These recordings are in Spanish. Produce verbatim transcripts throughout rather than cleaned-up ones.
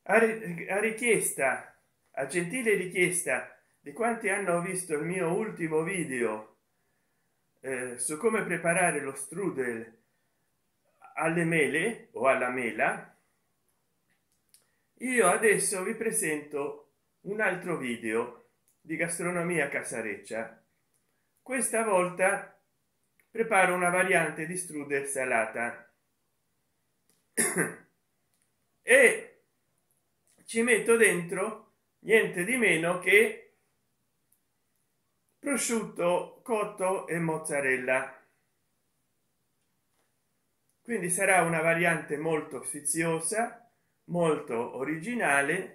a, ri- a richiesta, a gentile richiesta di quanti hanno visto il mio ultimo video eh, su come preparare lo strudel alle mele o alla mela, io adesso vi presento un altro video di gastronomia casareccia. Questa volta preparo una variante di strudel salata e ci metto dentro niente di meno che prosciutto cotto e mozzarella, quindi sarà una variante molto sfiziosa, molto originale.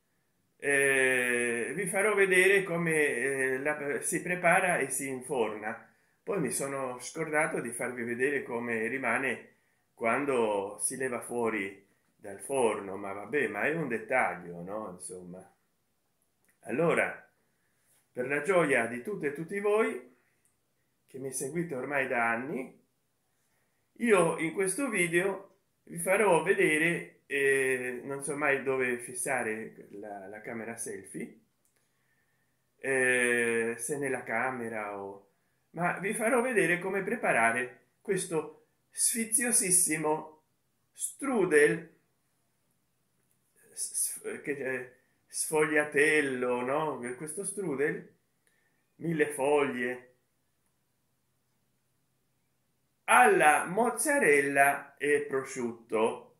Eh, vi farò vedere come eh, la, si prepara e si inforna. Poi mi sono scordato di farvi vedere come rimane quando si leva fuori dal forno, ma vabbè, ma è un dettaglio, no? Insomma, allora, per la gioia di tutte e tutti voi che mi seguite ormai da anni, io in questo video vi farò vedere, eh, non so mai dove fissare la, la camera selfie, eh, se nella camera o, ma vi farò vedere come preparare questo sfiziosissimo strudel s- che eh, sfogliatello, no? Questo strudel mille foglie alla mozzarella e prosciutto,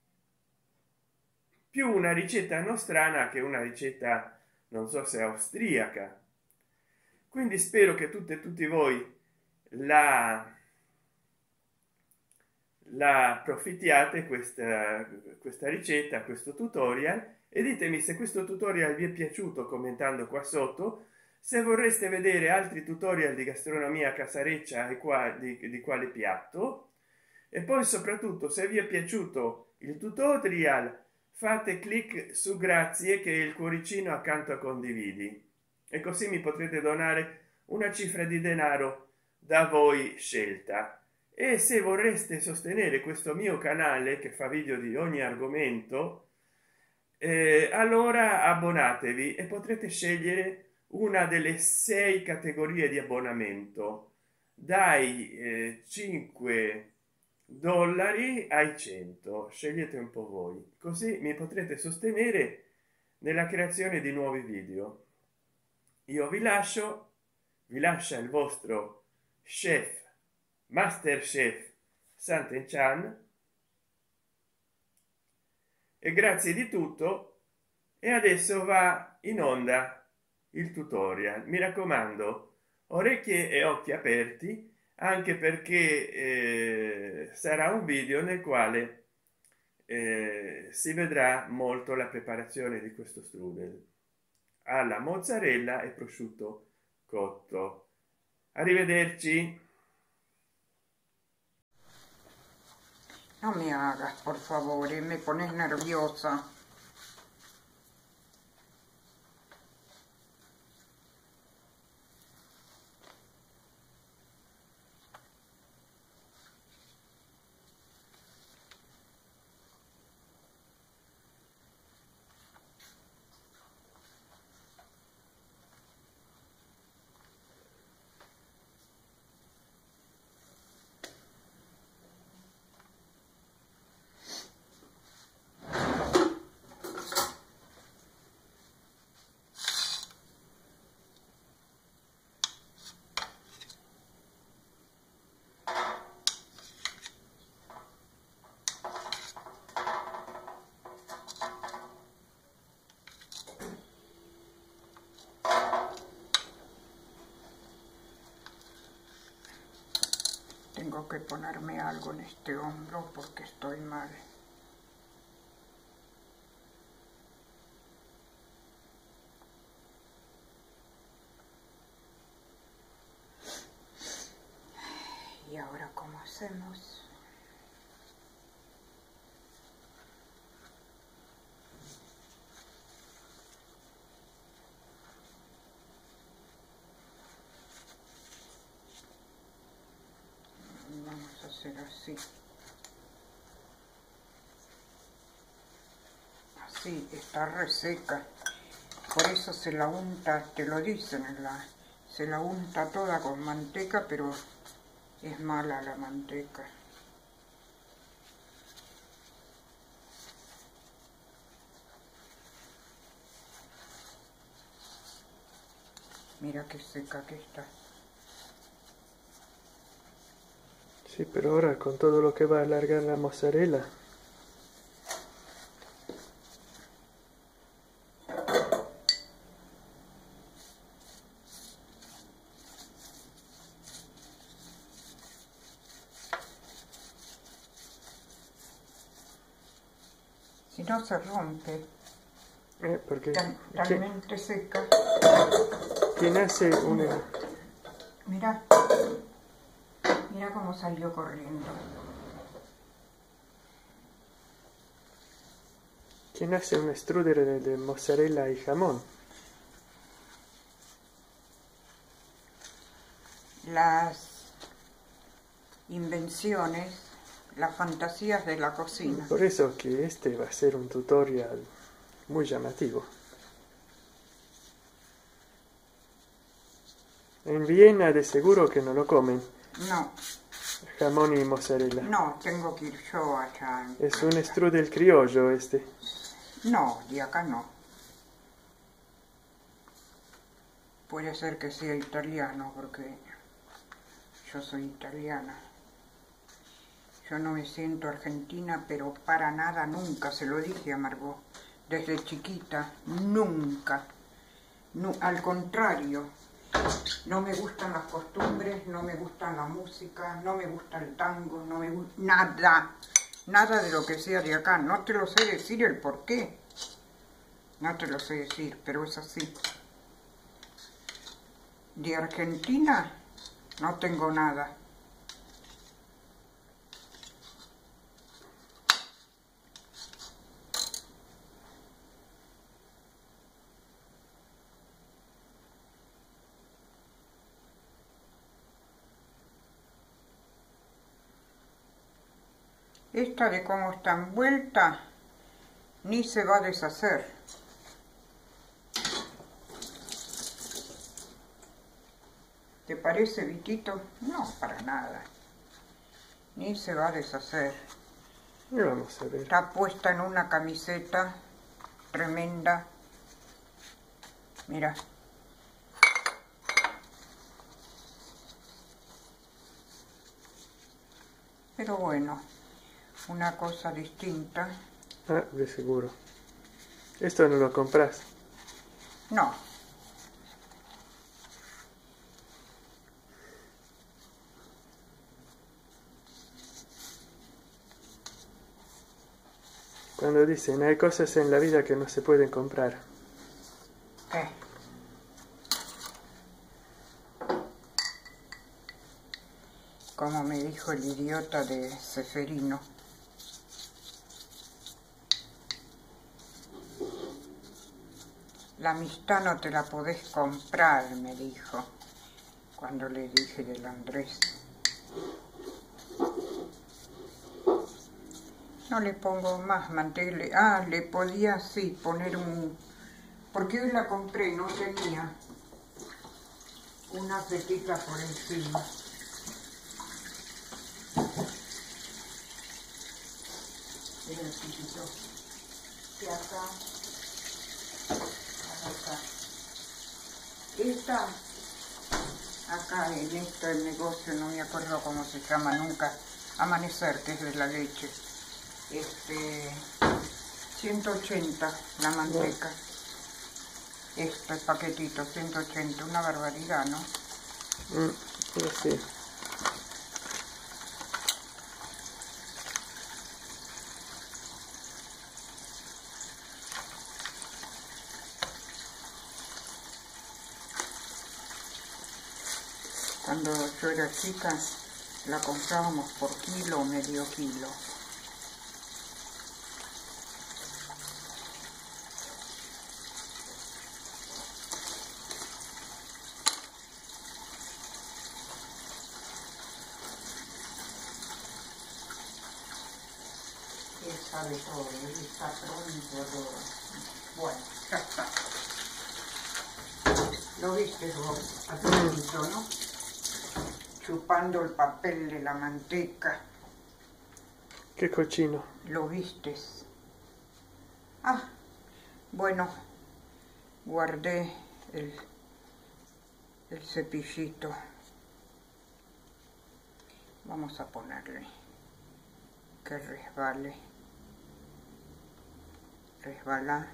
più una ricetta nostrana che una ricetta non so se austriaca. Quindi spero che tutte e tutti voi la la approfittiate questa questa ricetta, questo tutorial, e ditemi se questo tutorial vi è piaciuto commentando qua sotto. Se vorreste vedere altri tutorial di gastronomia casareccia e qua di, di quale piatto, e poi soprattutto se vi è piaciuto il tutorial fate clic su grazie, che è il cuoricino accanto a condividi, e così mi potrete donare una cifra di denaro da voi scelta. E se vorreste sostenere questo mio canale che fa video di ogni argomento, eh, allora abbonatevi e potrete scegliere una delle sei categorie di abbonamento, dai eh, cinque dollari ai cento. Scegliete un po' voi, così mi potrete sostenere nella creazione di nuovi video. Io vi lascio, vi lascia il vostro chef, master chef Santen Chan, e grazie di tutto. E adesso va in onda il tutorial. Mi raccomando, orecchie e occhi aperti, anche perché eh, sarà un video nel quale eh, si vedrà molto la preparazione di questo strudel alla mozzarella e prosciutto cotto. Arrivederci. No me hagas, por favor, me pones nerviosa. Tengo que ponerme algo en este hombro porque estoy mal. ¿Y ahora cómo hacemos? Vamos a hacer así. Así. Sí, está reseca. Por eso se la unta, te lo dicen, en la, se la unta toda con manteca, pero es mala la manteca. Mira qué seca que está. Sí, pero ahora con todo lo que va a alargar la mozzarella. Si no se rompe. Eh, porque Tal, talmente seca. quien hace una... Mira, mira cómo salió corriendo. ¿Quién hace un strudel de, de mozzarella y jamón? Las invenciones, las fantasías de la cocina. Por eso que este va a ser un tutorial muy llamativo. En Viena de seguro que no lo comen. No, Jamón y mozzarella. no, tengo que ir yo allá. Es un strudel criollo este. No, de acá no. Puede ser que sea italiano, porque yo soy italiana. Yo no me siento argentina, pero para nada, nunca, se lo dije a Margot. Desde chiquita, nunca. No, al contrario, no me gustan las costumbres, no me gustan la música, no me gusta el tango, no me gusta nada. Nada de lo que sea de acá. No te lo sé decir el por qué. No te lo sé decir, pero es así. De Argentina no tengo nada. Esta de cómo está envuelta ni se va a deshacer. ¿Te parece, Vitito? No, para nada. Ni se va a deshacer. Y vamos a ver. Está puesta en una camiseta tremenda. Mira. Pero bueno, una cosa distinta. Ah, de seguro. ¿Esto no lo compras? No. Cuando dicen hay cosas en la vida que no se pueden comprar. ¿Qué? Como me dijo el idiota de Ceferino. La amistad no te la podés comprar, me dijo, cuando le dije del Andrés. No le pongo más manteca. Ah, le podía, sí, poner un... Porque hoy la compré, no tenía una fetita por encima. Mira el chiquito. Y acá, acá. Esta, acá en este negocio, no me acuerdo cómo se llama nunca, Amanecer, que es de la leche. Este, ciento ochenta la manteca. Este paquetito, ciento ochenta, una barbaridad, ¿no? Mm, pues sí. Cuando yo era chica, la comprábamos por kilo o medio kilo. Esa sabe todo, él está pronto a todo. Bueno, ya está. Lo viste vos, atento, ¿no? Chupando el papel de la manteca. Qué cochino. Lo vistes. Ah, bueno, guardé el, el cepillito. Vamos a ponerle que resbale. Resbala.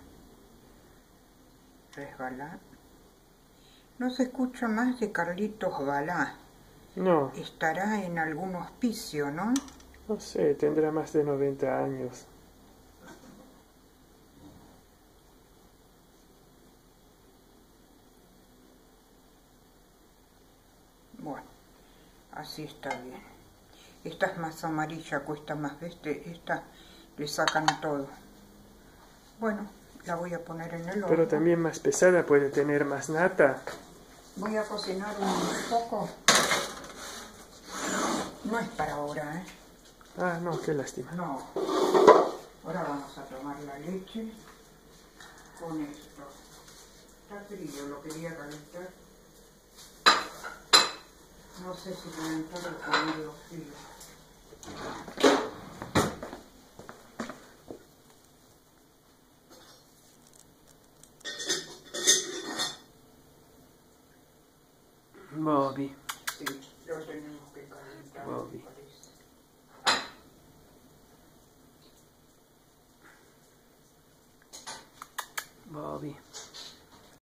Resbala. No se escucha más de Carlitos Balá. No. Estará en algún hospicio, ¿no? No sé, tendrá más de noventa años. Bueno, así está bien. Esta es más amarilla, cuesta más, ¿viste? Esta le sacan todo. Bueno, la voy a poner en el horno. Pero también más pesada, puede tener más nata. Voy a cocinar un poco. No es para ahora, ¿eh? Ah, no, qué lástima. No. Ahora vamos a tomar la leche con esto. Está frío, lo quería calentar. No sé si calentar o ponerlo frío. Bobby. Sí, lo tenemos que calentar. Bobby. Bobby.